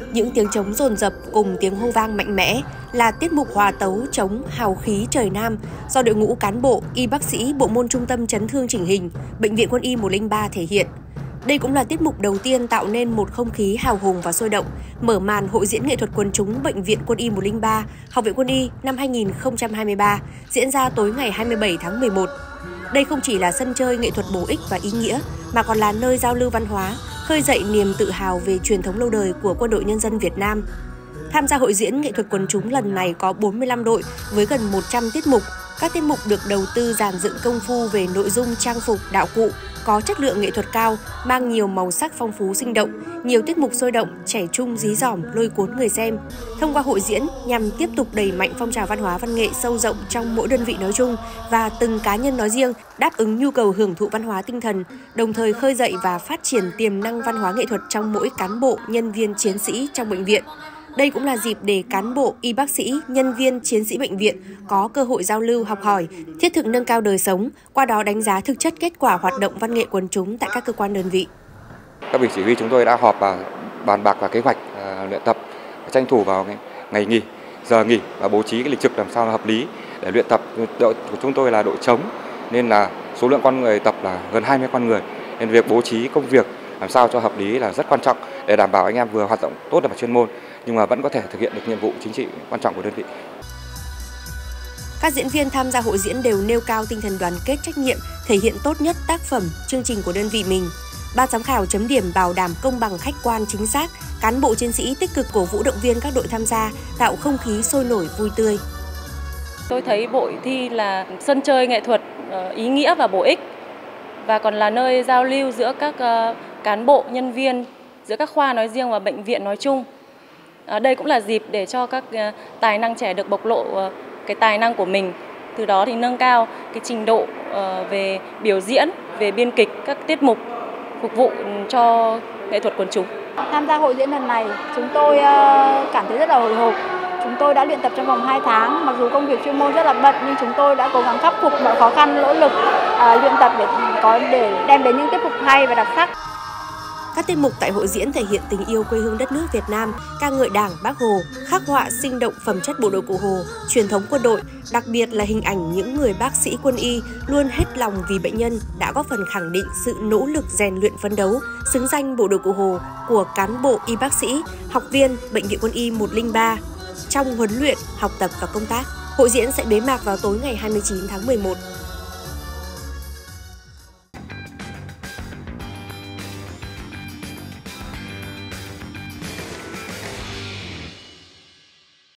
Những tiếng trống dồn dập cùng tiếng hô vang mạnh mẽ là tiết mục hòa tấu trống hào khí trời Nam do đội ngũ cán bộ, y bác sĩ Bộ môn Trung tâm Chấn thương chỉnh hình, Bệnh viện Quân y 103 thể hiện. Đây cũng là tiết mục đầu tiên tạo nên một không khí hào hùng và sôi động, mở màn hội diễn nghệ thuật quần chúng Bệnh viện Quân y 103, Học viện Quân y năm 2023, diễn ra tối ngày 27 tháng 11. Đây không chỉ là sân chơi nghệ thuật bổ ích và ý nghĩa, mà còn là nơi giao lưu văn hóa, khơi dậy niềm tự hào về truyền thống lâu đời của Quân đội Nhân dân Việt Nam. Tham gia hội diễn nghệ thuật quần chúng lần này có 45 đội với gần 100 tiết mục. Các tiết mục được đầu tư dàn dựng công phu về nội dung trang phục, đạo cụ, có chất lượng nghệ thuật cao, mang nhiều màu sắc phong phú sinh động, nhiều tiết mục sôi động, trẻ trung dí dỏm lôi cuốn người xem. Thông qua hội diễn nhằm tiếp tục đẩy mạnh phong trào văn hóa văn nghệ sâu rộng trong mỗi đơn vị nói chung và từng cá nhân nói riêng, đáp ứng nhu cầu hưởng thụ văn hóa tinh thần, đồng thời khơi dậy và phát triển tiềm năng văn hóa nghệ thuật trong mỗi cán bộ, nhân viên, chiến sĩ trong bệnh viện. Đây cũng là dịp để cán bộ, y bác sĩ, nhân viên, chiến sĩ bệnh viện có cơ hội giao lưu, học hỏi, thiết thực nâng cao đời sống, qua đó đánh giá thực chất kết quả hoạt động văn nghệ quần chúng tại các cơ quan đơn vị. Các vị chỉ huy chúng tôi đã họp và bàn bạc và kế hoạch luyện tập, tranh thủ vào ngày nghỉ, giờ nghỉ và bố trí cái lịch trực làm sao là hợp lý để luyện tập. Đội của chúng tôi là đội trống nên là số lượng con người tập là gần 20 con người, nên việc bố trí công việc làm sao cho hợp lý là rất quan trọng để đảm bảo anh em vừa hoạt động tốt về mặt chuyên môn nhưng mà vẫn có thể thực hiện được nhiệm vụ chính trị quan trọng của đơn vị. Các diễn viên tham gia hội diễn đều nêu cao tinh thần đoàn kết, trách nhiệm, thể hiện tốt nhất tác phẩm, chương trình của đơn vị mình. Ban giám khảo chấm điểm bảo đảm công bằng, khách quan, chính xác. Cán bộ chiến sĩ tích cực cổ vũ động viên các đội tham gia, tạo không khí sôi nổi, vui tươi. Tôi thấy hội thi là sân chơi nghệ thuật ý nghĩa và bổ ích và còn là nơi giao lưu giữa các cán bộ, nhân viên, giữa các khoa nói riêng và bệnh viện nói chung. Đây cũng là dịp để cho các tài năng trẻ được bộc lộ cái tài năng của mình, từ đó thì nâng cao cái trình độ về biểu diễn, về biên kịch, các tiết mục phục vụ cho nghệ thuật quần chúng. Tham gia hội diễn lần này, chúng tôi cảm thấy rất là hồi hộp. Chúng tôi đã luyện tập trong vòng 2 tháng, mặc dù công việc chuyên môn rất là bận nhưng chúng tôi đã cố gắng khắc phục mọi khó khăn, nỗ lực luyện tập để đem đến những tiết mục hay và đặc sắc. Các tiết mục tại hội diễn thể hiện tình yêu quê hương đất nước Việt Nam, ca ngợi Đảng, Bác Hồ, khắc họa sinh động phẩm chất bộ đội Cụ Hồ, truyền thống quân đội, đặc biệt là hình ảnh những người bác sĩ quân y luôn hết lòng vì bệnh nhân đã góp phần khẳng định sự nỗ lực rèn luyện phấn đấu, xứng danh bộ đội Cụ Hồ của cán bộ y bác sĩ, học viên Bệnh viện Quân y 103 trong huấn luyện, học tập và công tác. Hội diễn sẽ bế mạc vào tối ngày 29 tháng 11.